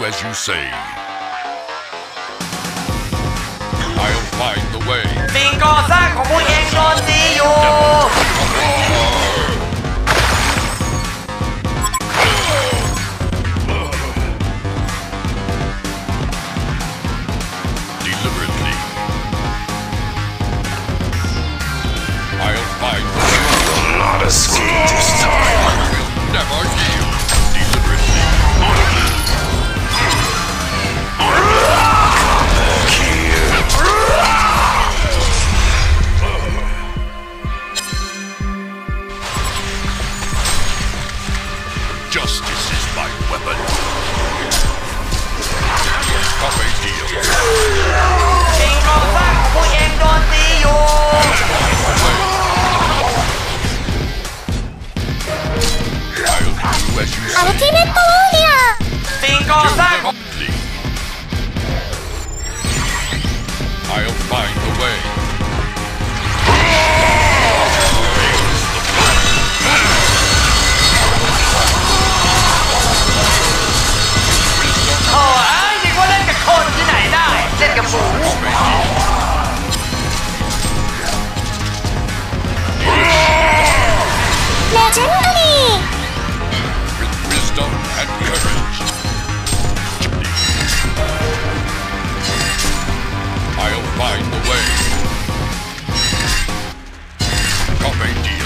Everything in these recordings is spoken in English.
as you say. I'll find the way. สิ่งก่อสร้างของพวกเองโดนตีอยู่ Deliberately. I'll find the way. Will not escape this time. Will never yield. Deliberately. Justice is my weapon. Come a deal. สิ่งก่อสร้างของพวกเองโดนตีอยู่ I'll do as you say. アルティメットウォーリアーสิ่งก่อสร้างของ I'll find the way. Wisdom โอ้ยนึกว่าเล่นกับคนที่ไหนได้เล่นกับหมูレジェンドリー with wisdom and courage. I'll find the way. Come a deal.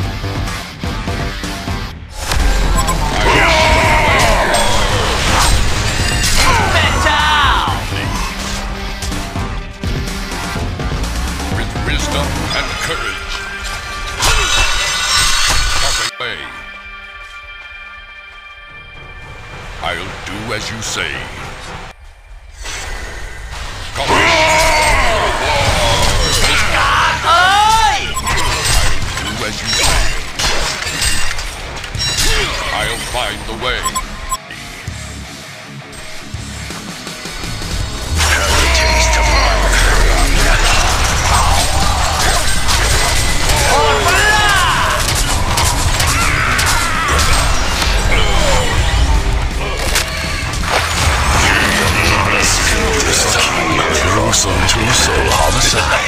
With wisdom and courage. Come a way. I'll do as you say. Come a เอ้ย do as you say. I'll find the way. Have a taste of my fury. โหดปะล่ะ Not escape this time. Gruesome two-soul homicide.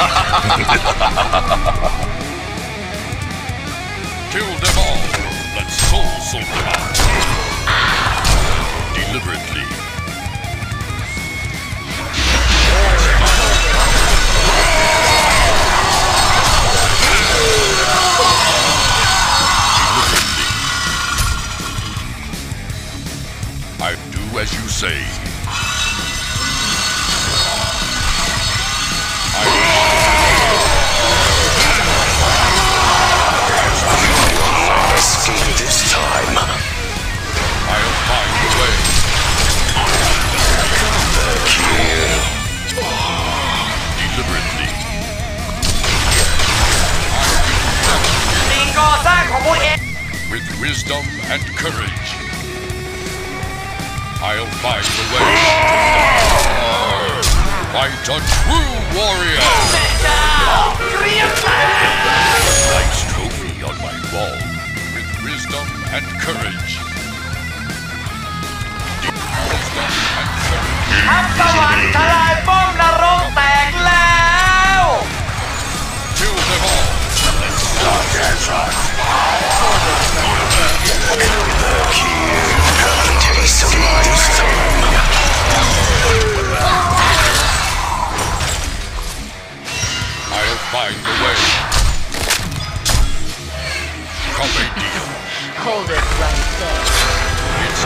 Kill them all. Let's soul them out. Deliberately. I do as you say. Not escape this time. I'll find the way. Deliberately. สิ่งก่อสร้างของพวกเอง With wisdom and courage. I'll find the way. Fight a true warrior. แม่เจ้าเกรียงแตก Nice trophy on my wall. With wisdom and courage. Wisdom and courage. ทัพสวรรค์ทลายป้อมนรกแตกแล้ว Kill them all. Have a taste of my fury. I'll find the way. Come a deal. Hold it right there It's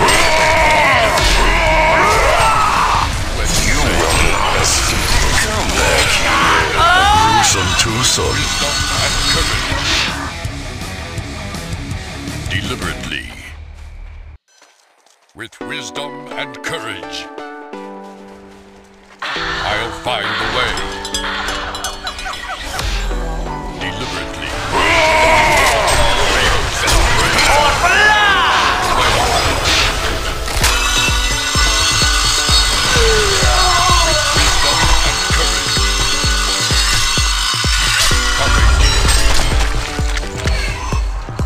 You will not escape. Come back here. Gruesome two-soul. wisdom and courage. Deliberately. With wisdom and courage. I'll find the way. Deliberately. โหดปะล่ะ Wisdom and courage. Come a deal.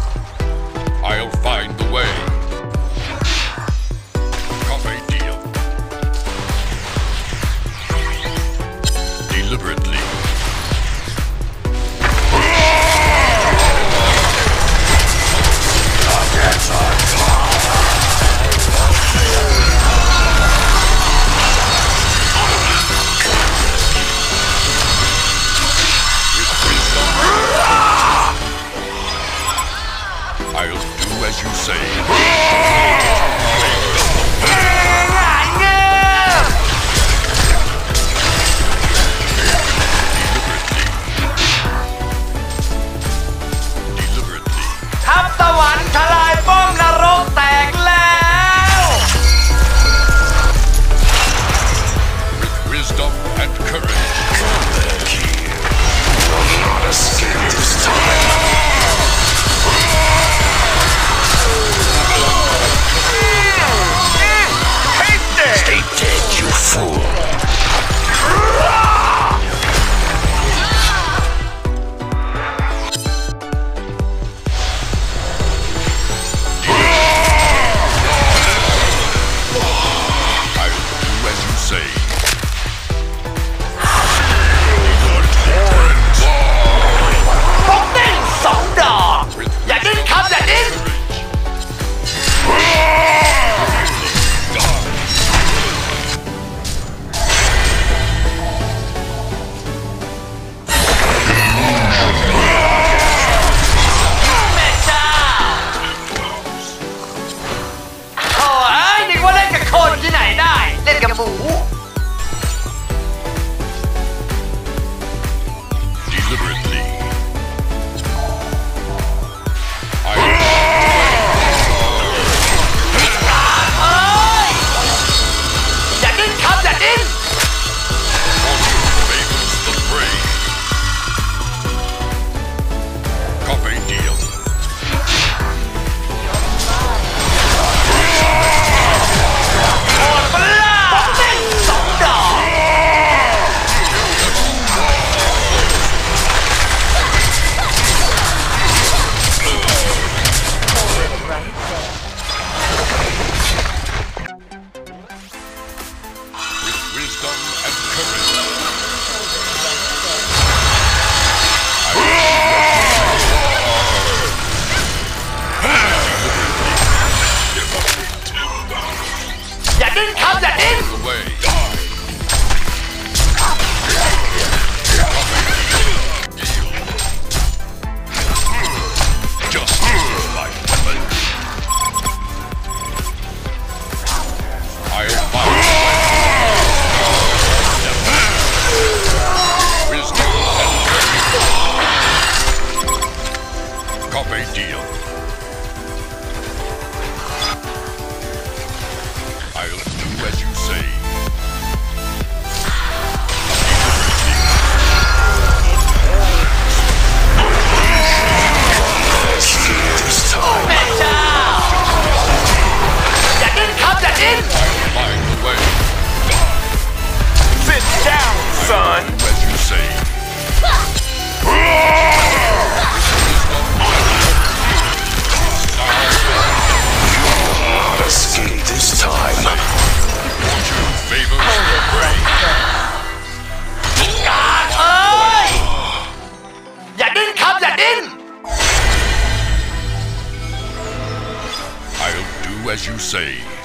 I'll find the way. Come a deal. I'll do as you say. งานเงือบ Deliberately. ทัพตะวันทลายป้อมนรกแตกแล้ว With wisdom and courage. Come back here. You will not escape this time. Stay dead, you fool. I'll do as you say. ปกเด้งสองดอก อย่าดิ้นครับอย่าดิ้น แม่เจ้าโอ้ยนึกว่าเล่นกับคนที่ไหนได้ เล่นกับหมู Deliberately. I อย่าดิ้นครับอย่าดิ้น fortune favors the brave. Carpe diem. โอดปลาปกเด้งสองดอก With wisdom and courage. Give up. อย่าดิ้นครับอย่าดิ้น Away. Justice is my weapon. I'll find a way. Wisdom and courage. Carpe diem. I'll do as you say. This time. แม่เจ้า อย่าดิ้นครับอย่าดิ้น Find the way. Sit down son Do as you say. Not escape this time. Fortune favors the brave. กากเอ้ย อย่าดิ้นครับอย่าดิ้น I'll do as you say.